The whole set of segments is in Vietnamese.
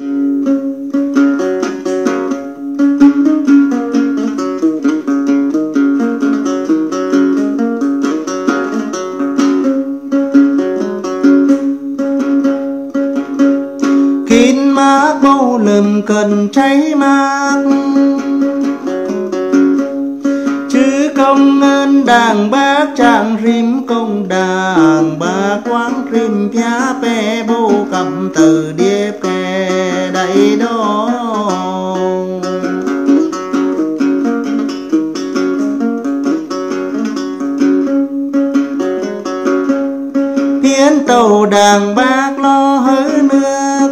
kín mát bầu lầm cần cháy mát chứ công ơn đàng bác trạng rìm công đàng bác quán rìm phá bè bầu cầm từ điệp kè đầy đó phiến tàu đàng bác lo hỡi nước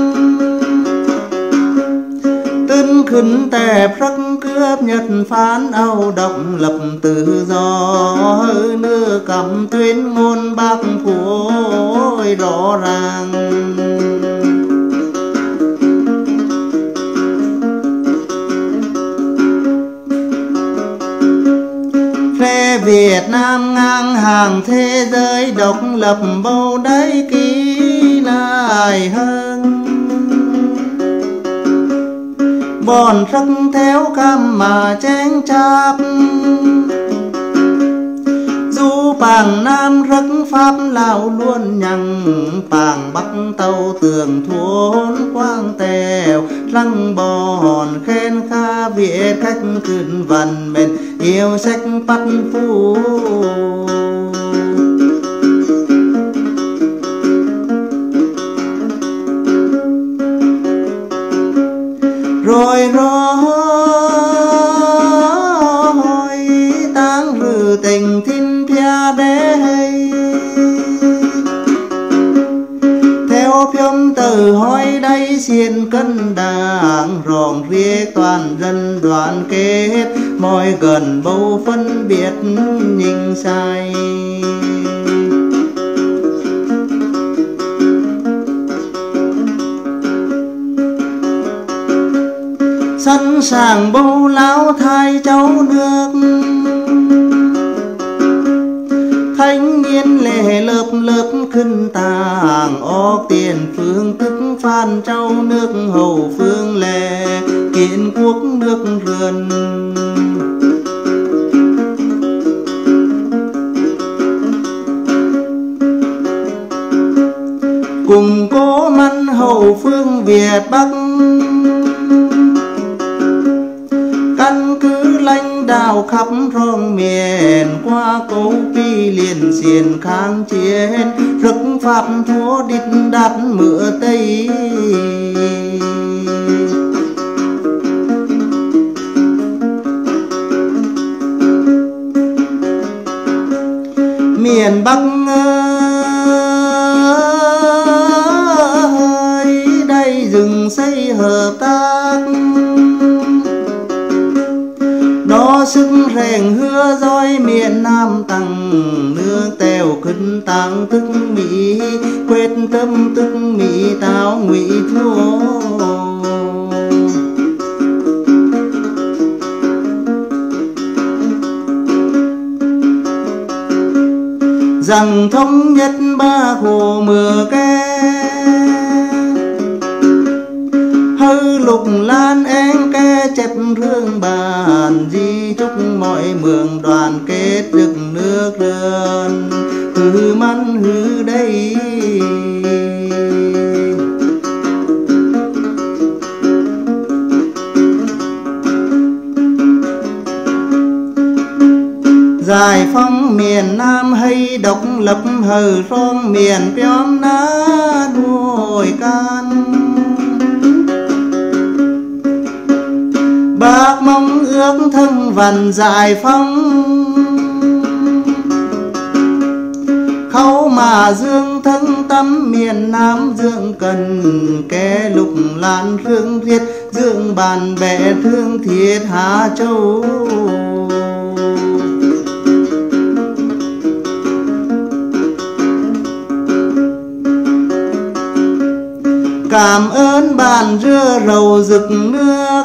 tân khẩn tẹp rắc cướp nhật phán âu độc lập tự do hỡi nước cầm tuyến ngôn bác phối rõ ràng phe Việt Nam ngang hàng thế giới độc lập bầu đáy ký lại hơn bọn sắc theo cam mà chén cháp du bàng Nam rắc Pháp Lào luôn nhằng bàng Bắc tàu tường thốn quang tèo lăng bò hòn khen kha Việt khách cơn vần mền yêu sách bắt phu rồi tang rư tình thiên pia đế theo phiếm từ hỏi đây xiên cân đàng ròng riết toàn dân đoàn kết mọi gần bầu phân biệt nhìn sai sẵn sàng bầu lão thai cháu nước thanh niên lệ lớp lớp khinh tàng óc tiền phương tức phan cháu nước hầu phương lệ kiến quốc nước rườn cùng cố măn hầu phương Việt Bắc căn cứ lãnh đạo khắp rong miền qua câu pi liền xiên kháng chiến rực Pháp thua đít đắt mưa Tây miền Bắc ơi đây rừng xây hợp tác đó sức rèn hứa dõi miền Nam tăng nước tèo khấn tăng thức Mỹ quyết tâm thức Mỹ táo ngụy thua rằng thống nhất ba hồ mưa ke hư lục lan én ke chép rương bàn di chúc mọi mường đoàn kết rực nước rơn hư mắn hư đây giải phóng miền Nam hay độc lập hờ rong miền piom ná đuổi can bác mong ước thân vần giải phóng khâu mà dương thân tâm miền Nam dương cần kẻ lục lan thương thiết dương bàn bè thương thiết Hà Châu cảm ơn bàn rưa rầu rực nước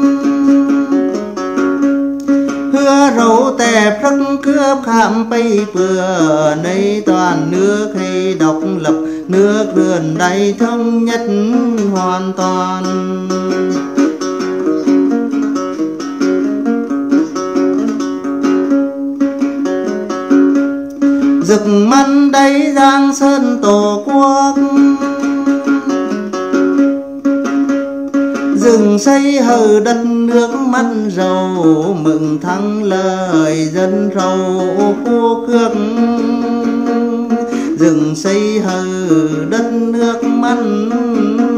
hứa rầu tẹp rắc cướp khám bay bừa nay toàn nước hay độc lập nước đường đầy thống nhất hoàn toàn. Rực mắt đây giang sơn tổ quốc, rừng xây hờ đất nước mắt giàu, mừng thắng lợi dân giàu phú khước. Rừng xây hờ đất nước mắt